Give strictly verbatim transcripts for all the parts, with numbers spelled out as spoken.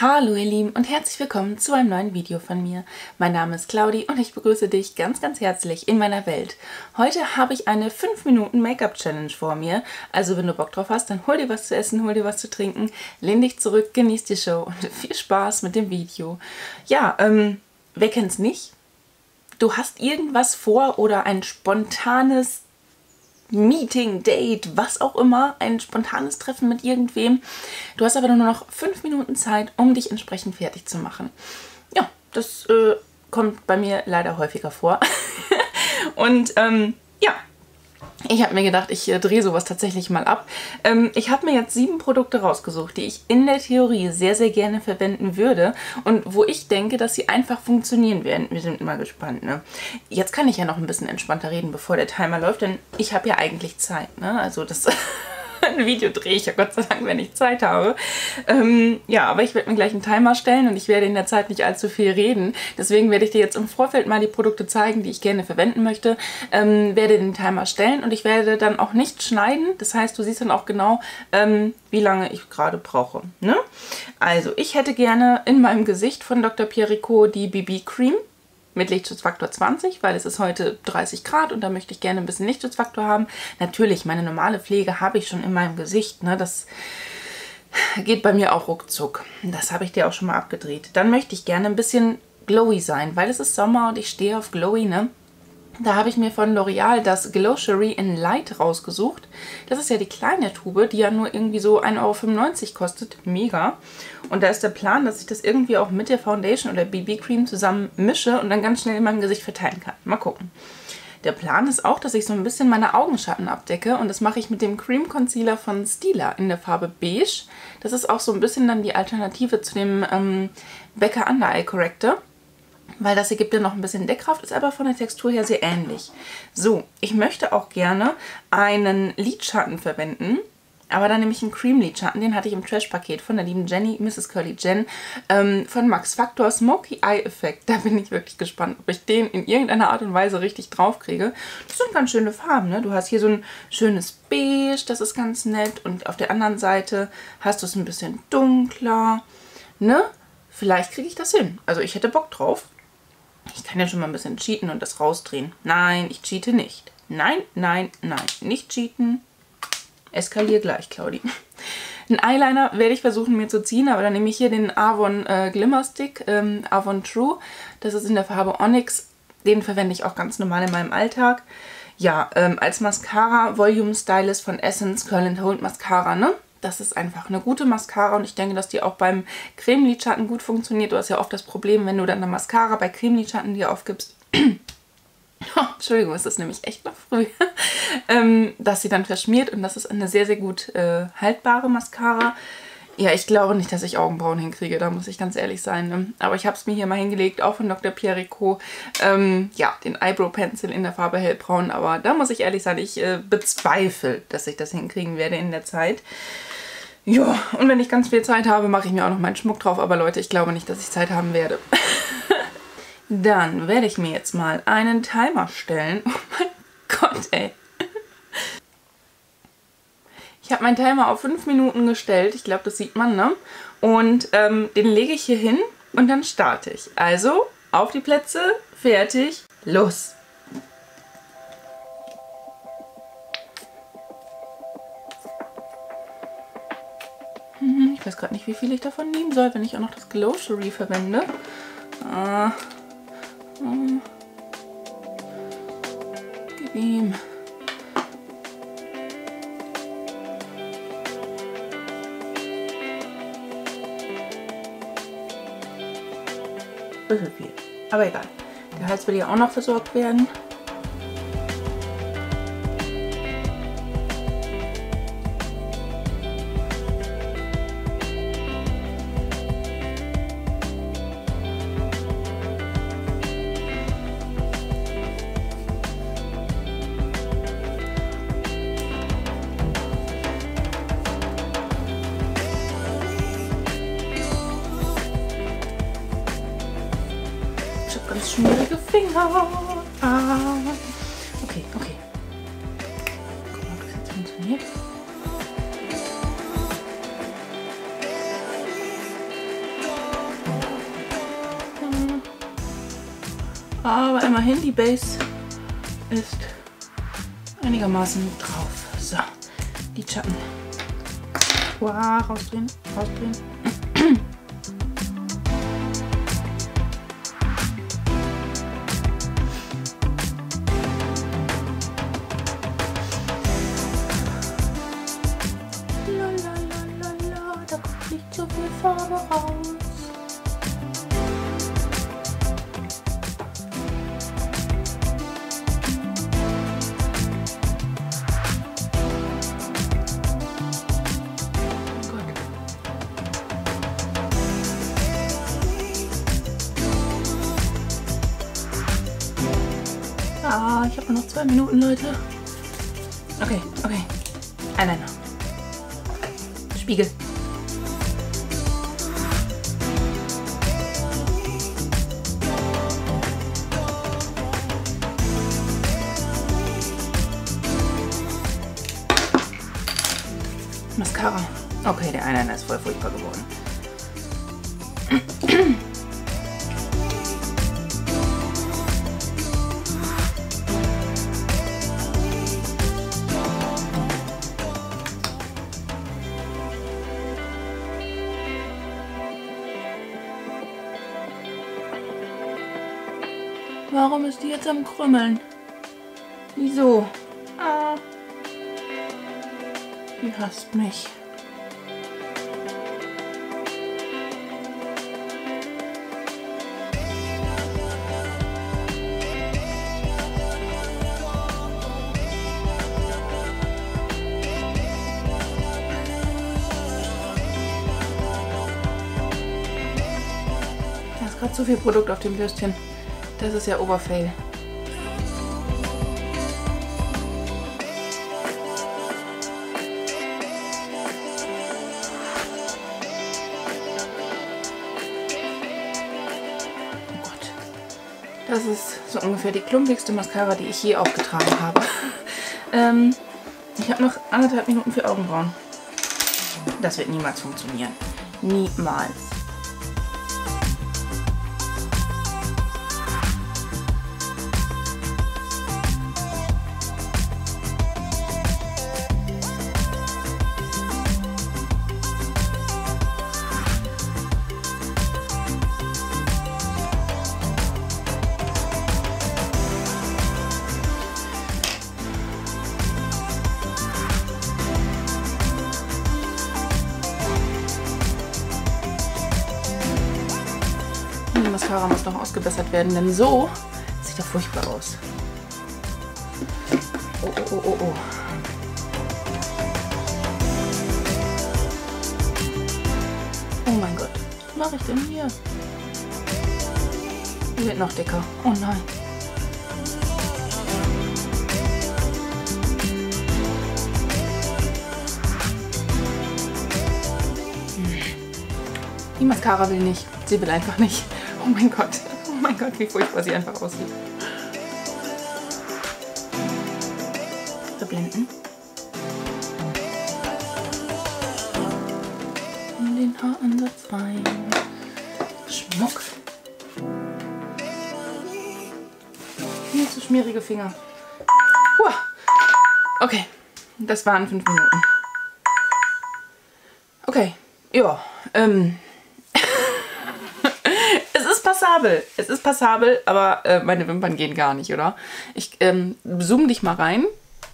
Hallo ihr Lieben und herzlich willkommen zu einem neuen Video von mir. Mein Name ist Claudi und ich begrüße dich ganz ganz herzlich in meiner Welt. Heute habe ich eine fünf Minuten Make-up-Challenge vor mir. Also wenn du Bock drauf hast, dann hol dir was zu essen, hol dir was zu trinken, lehn dich zurück, genieß die Show und viel Spaß mit dem Video. Ja, ähm, wer kennt's nicht? Du hast irgendwas vor oder ein spontanes Meeting, Date, was auch immer, ein spontanes Treffen mit irgendwem. Du hast aber nur noch fünf Minuten Zeit, um dich entsprechend fertig zu machen. Ja, das äh, kommt bei mir leider häufiger vor. Und ähm, ja, ich habe mir gedacht, ich äh, drehe sowas tatsächlich mal ab. Ähm, ich habe mir jetzt sieben Produkte rausgesucht, die ich in der Theorie sehr, sehr gerne verwenden würde und wo ich denke, dass sie einfach funktionieren werden. Wir sind mal gespannt, ne? Jetzt kann ich ja noch ein bisschen entspannter reden, bevor der Timer läuft, denn ich habe ja eigentlich Zeit, ne? Also das... Ein Video drehe ich ja Gott sei Dank, wenn ich Zeit habe. Ähm, ja, aber ich werde mir gleich einen Timer stellen und ich werde in der Zeit nicht allzu viel reden. Deswegen werde ich dir jetzt im Vorfeld mal die Produkte zeigen, die ich gerne verwenden möchte. Ähm, werde den Timer stellen und ich werde dann auch nicht schneiden. Das heißt, du siehst dann auch genau, ähm, wie lange ich gerade brauche. Ne? Also, ich hätte gerne in meinem Gesicht von Doktor Pierricot die B B Cream mit Lichtschutzfaktor zwanzig, weil es ist heute dreißig Grad und da möchte ich gerne ein bisschen Lichtschutzfaktor haben. Natürlich, meine normale Pflege habe ich schon in meinem Gesicht, ne? Das geht bei mir auch ruckzuck. Das habe ich dir auch schon mal abgedreht. Dann möchte ich gerne ein bisschen glowy sein, weil es ist Sommer und ich stehe auf glowy, ne? Da habe ich mir von L'Oreal das Glow Cherie in Light rausgesucht. Das ist ja die kleine Tube, die ja nur irgendwie so ein Euro fünfundneunzig kostet. Mega. Und da ist der Plan, dass ich das irgendwie auch mit der Foundation oder B B Cream zusammen mische und dann ganz schnell in meinem Gesicht verteilen kann. Mal gucken. Der Plan ist auch, dass ich so ein bisschen meine Augenschatten abdecke und das mache ich mit dem Cream Concealer von Stila in der Farbe Beige. Das ist auch so ein bisschen dann die Alternative zu dem ähm, Becca Under Eye Corrector. Weil das hier gibt ja noch ein bisschen Deckkraft, ist aber von der Textur her sehr ähnlich. So, ich möchte auch gerne einen Lidschatten verwenden. Aber dann nehme ich einen Cream-Lidschatten, den hatte ich im Trash-Paket von der lieben Jenny, Misses Curly Jen, ähm, von Max Factor Smoky Eye Effect. Da bin ich wirklich gespannt, ob ich den in irgendeiner Art und Weise richtig drauf kriege. Das sind ganz schöne Farben, ne? Du hast hier so ein schönes Beige, das ist ganz nett. Und auf der anderen Seite hast du es ein bisschen dunkler, ne? Vielleicht kriege ich das hin. Also ich hätte Bock drauf. Ich kann ja schon mal ein bisschen cheaten und das rausdrehen. Nein, ich cheate nicht. Nein, nein, nein. Nicht cheaten. Eskalier gleich, Claudi. Einen Eyeliner werde ich versuchen mir zu ziehen, aber dann nehme ich hier den Avon äh, Glimmer Stick, ähm, Avon True. Das ist in der Farbe Onyx. Den verwende ich auch ganz normal in meinem Alltag. Ja, ähm, als Mascara Volume Stylist von Essence Curl and Hold Mascara, ne? Das ist einfach eine gute Mascara und ich denke, dass die auch beim Cremelidschatten gut funktioniert. Du hast ja oft das Problem, wenn du dann eine Mascara bei Cremelidschatten dir aufgibst. Oh, Entschuldigung, es ist nämlich echt noch früh. ähm, dass sie dann verschmiert und das ist eine sehr, sehr gut äh, haltbare Mascara. Ja, ich glaube nicht, dass ich Augenbrauen hinkriege, da muss ich ganz ehrlich sein. Ne? Aber ich habe es mir hier mal hingelegt, auch von Doktor Pierricot. Ähm, ja, den Eyebrow Pencil in der Farbe hellbraun, aber da muss ich ehrlich sein, ich äh, bezweifle, dass ich das hinkriegen werde in der Zeit. Ja, und wenn ich ganz viel Zeit habe, mache ich mir auch noch meinen Schmuck drauf. Aber Leute, ich glaube nicht, dass ich Zeit haben werde. Dann werde ich mir jetzt mal einen Timer stellen. Oh mein Gott, ey. Ich habe meinen Timer auf fünf Minuten gestellt. Ich glaube, das sieht man, ne? Und ähm, den lege ich hier hin und dann starte ich. Also, auf die Plätze, fertig, los! Ich weiß gerade nicht, wie viel ich davon nehmen soll, wenn ich auch noch das Glow Cherie verwende. Ah. Hm. Gib ihm. Bisschen viel. Aber egal. Der Hals will ja auch noch versorgt werden. Ganz schmierige Finger. Ah. Okay, okay. Guck mal, ob das jetzt funktioniert. Aber immerhin, die Base ist einigermaßen drauf. So, die Schatten. Wow, rausdrehen, rausdrehen. Lalalala, da kommt nicht so viel Farbe raus. Ah, ich habe noch zwei Minuten, Leute. Okay, okay. Eyeliner. Spiegel. Mascara. Okay, der Eyeliner ist voll furchtbar geworden. Warum ist die jetzt am Krümmeln? Wieso? Ah. Die hasst mich. Da ist gerade zu viel Produkt auf dem Bürstchen. Das ist ja Oberfail. Oh Gott. Das ist so ungefähr die klumpigste Mascara, die ich je aufgetragen habe. ähm, ich habe noch anderthalb Minuten für Augenbrauen. Das wird niemals funktionieren. Niemals. Die Mascara muss noch ausgebessert werden, denn so sieht er furchtbar aus. Oh, oh, oh, oh, oh. Oh mein Gott, was mache ich denn hier? Die wird noch dicker. Oh nein. Die Mascara will nicht. Sie will einfach nicht. Oh mein Gott. Oh mein Gott, wie furchtbar sie einfach aussieht. Verblenden. In den Haaransatz rein. Schmuck. Viel zu schmierige Finger. Uah. Okay, das waren fünf Minuten. Okay, ja, ähm... Es ist passabel. Es ist passabel, aber äh, meine Wimpern gehen gar nicht, oder? Ich ähm, zoome dich mal rein.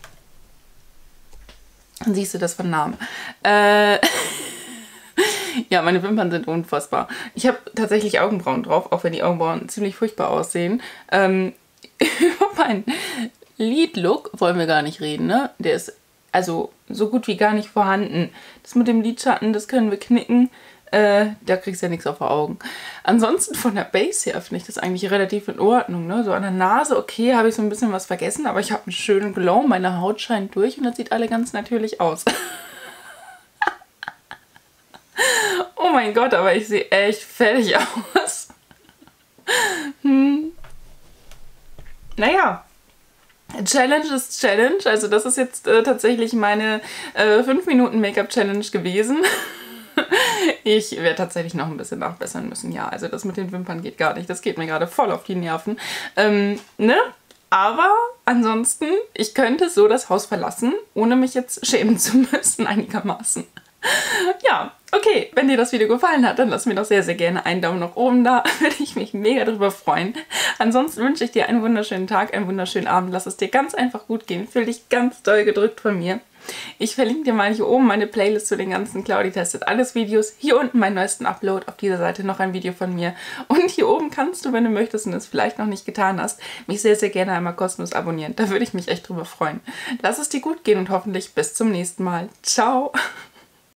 Dann siehst du das von Namen. Äh, ja, meine Wimpern sind unfassbar. Ich habe tatsächlich Augenbrauen drauf, auch wenn die Augenbrauen ziemlich furchtbar aussehen. Ähm, über meinen Lid-Look wollen wir gar nicht reden, ne? Der ist also so gut wie gar nicht vorhanden. Das mit dem Lidschatten, das können wir knicken. Äh, da kriegst du ja nichts auf die Augen. Ansonsten von der Base her finde ich das eigentlich relativ in Ordnung. Ne? So an der Nase, okay, habe ich so ein bisschen was vergessen, aber ich habe einen schönen Glow, meine Haut scheint durch und das sieht alle ganz natürlich aus. Oh mein Gott, aber ich sehe echt fertig aus. hm. Naja. Challenge ist Challenge. Also das ist jetzt äh, tatsächlich meine äh, fünf Minuten Make-up-Challenge gewesen. Ich werde tatsächlich noch ein bisschen nachbessern müssen, ja. Also das mit den Wimpern geht gar nicht. Das geht mir gerade voll auf die Nerven. Ähm, ne? Aber ansonsten, ich könnte so das Haus verlassen, ohne mich jetzt schämen zu müssen, einigermaßen. Ja, okay, wenn dir das Video gefallen hat, dann lass mir doch sehr, sehr gerne einen Daumen nach oben da. Würde ich mich mega drüber freuen. Ansonsten wünsche ich dir einen wunderschönen Tag, einen wunderschönen Abend. Lass es dir ganz einfach gut gehen. Fühl dich ganz doll gedrückt von mir. Ich verlinke dir mal hier oben meine Playlist zu den ganzen Claudi testet alles Videos. Hier unten meinen neuesten Upload, auf dieser Seite noch ein Video von mir. Und hier oben kannst du, wenn du möchtest und es vielleicht noch nicht getan hast, mich sehr, sehr gerne einmal kostenlos abonnieren. Da würde ich mich echt drüber freuen. Lass es dir gut gehen und hoffentlich bis zum nächsten Mal. Ciao!